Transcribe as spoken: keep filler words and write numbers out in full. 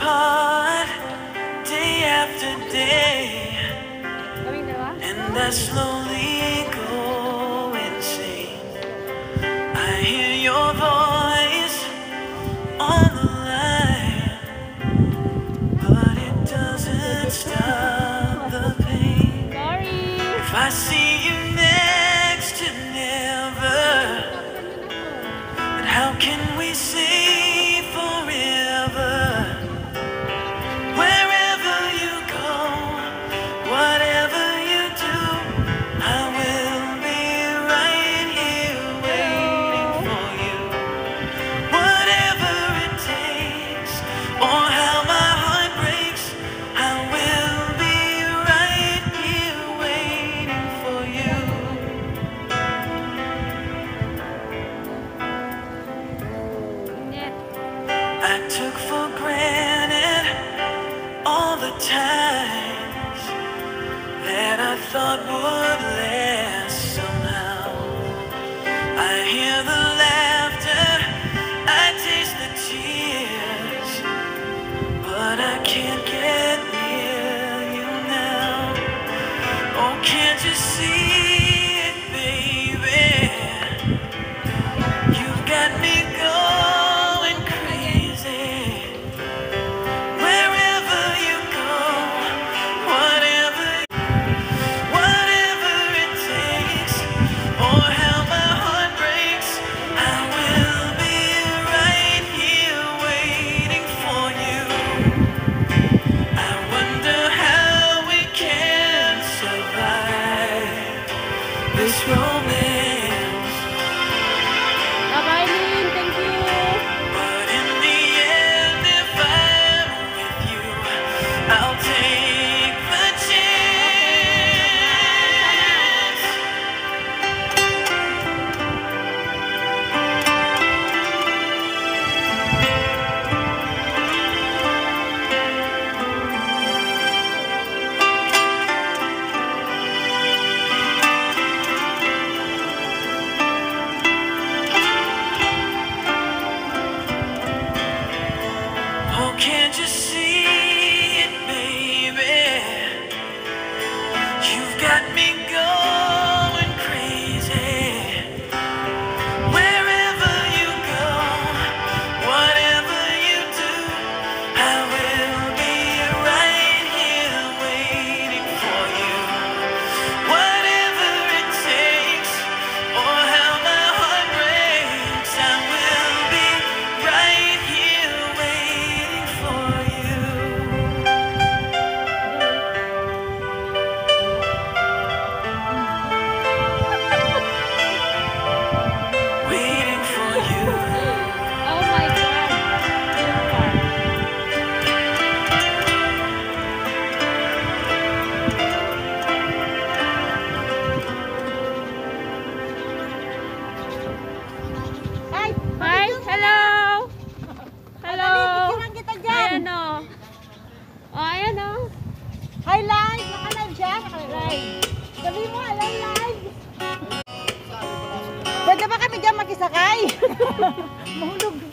apart day after day, and I slowly go insane. I hear your voice on the line, but it doesn't stop the pain. If I see you next to never, then how can we say forever? Wherever you go, whatever you do, I will be right here waiting for you. Whatever it takes, or how my heart breaks, I will be right here waiting for you. I took for granted all the times that I thought would last somehow. I hear the laughter, I taste the tears, but I can't get near you now. Oh, can't you see it, baby? You've got me going crazy. Wherever you go, whatever, whatever it takes, or how my heart breaks, I will be right here waiting for you. I wonder how we can survive this romance. Bye-bye, Lynn. Thank you. But in the end, if I'm with you, I'll take the chance. Oh, can't you see it, baby? You've got me going crazy. Wherever you go, whatever you do, I will be right here waiting for you. Whatever it takes, or how my heart breaks, I will be right here waiting for you. Waiting for you. Oh my God. Ay, Hi, hello. Hello. picturean kita dyan. Ayan o. Oh, ayan o. Hi, live! Naka-live siya? Naka-live. Sabi mo, hello, live! Pwede ba kami dyan makisakay? Mahulog.